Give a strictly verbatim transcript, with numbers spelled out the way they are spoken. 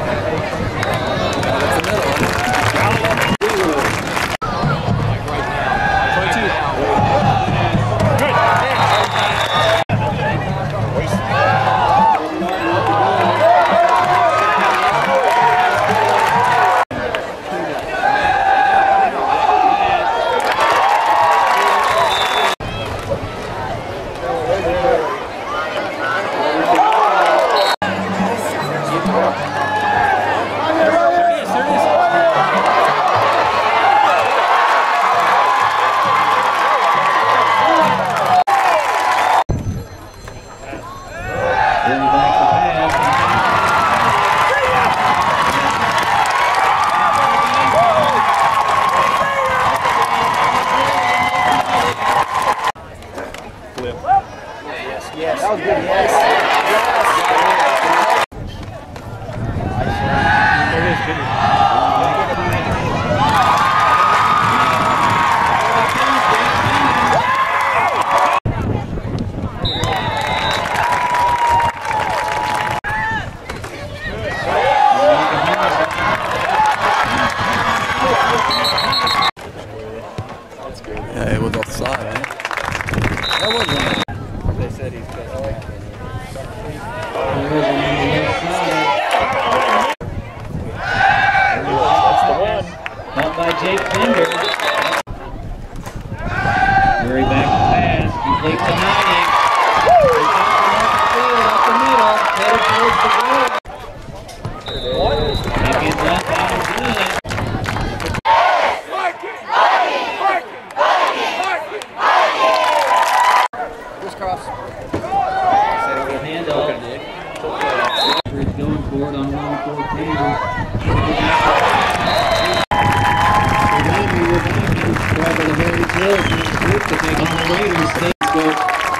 Yes. That was good. Yes. Yeah, it was offside, man. That wasn't. They said he's just like. That's the one. Caught by Jake Bender. Murray back to pass. Complete to Nine. Up the middle. Headed towards the goal. Pickens up out of good. Handoff. Going for it on one fourteen. Travel to Heritage Hills next week to take on the Raiders. States go